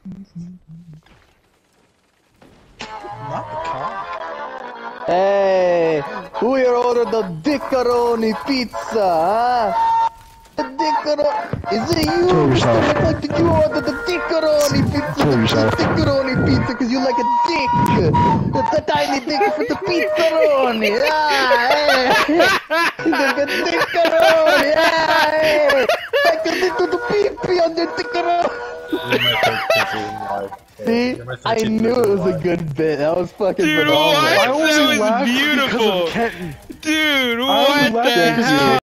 Not the car. Hey, who here ordered the Dickaroni pizza, huh? The Dickaroni, is it you, Mr. Rick? Did you order the Dickaroni pizza? The Dickaroni pizza, cause you like a dick. The tiny dick for the pizzaroni. Hey. Like a Dickaroni, hey. Like a little pee-pee on the Dickaroni. See, I knew it was a good bit. That was fucking phenomenal. Dude, that was beautiful. Dude, what the hell?